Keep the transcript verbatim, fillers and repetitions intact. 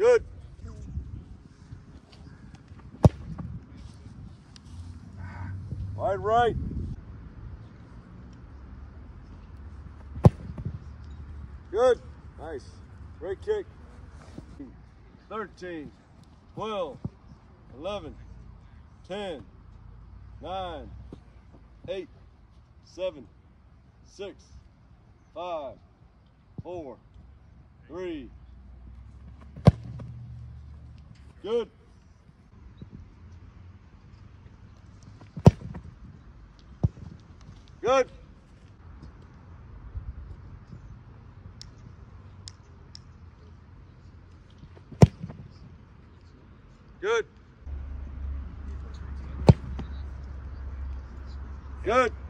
Good. Wide right. Good. Nice. Great kick. thirteen, twelve, eleven, ten, nine, eight, seven, six, five, four, three. Good. Good. Good. Good.